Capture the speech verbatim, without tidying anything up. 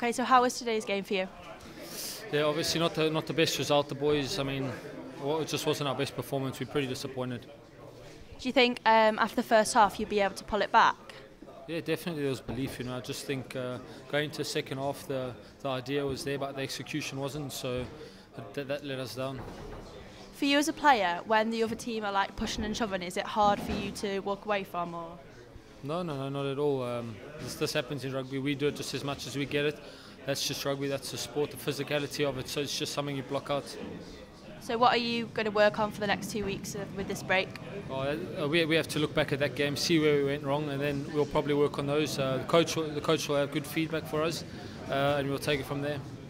Okay, so how was today's game for you? Yeah, obviously not the, not the best result. The boys, I mean, well, it just wasn't our best performance. We're pretty disappointed. Do you think um, after the first half you'd be able to pull it back? Yeah, definitely there was belief. You know, I just think uh, going into the second half, the the idea was there, but the execution wasn't. So that, that let us down. For you as a player, when the other team are like pushing and shoving, is it hard for you to walk away from, or? No, no, no, not at all. Um, this, this happens in rugby. We do it just as much as we get it. That's just rugby. That's the sport, the physicality of it. So it's just something you block out. So what are you going to work on for the next two weeks uh, with this break? Oh, uh, we we have to look back at that game, see where we went wrong, and then we'll probably work on those. Uh, the coach, will, the coach will have good feedback for us, uh, and we'll take it from there.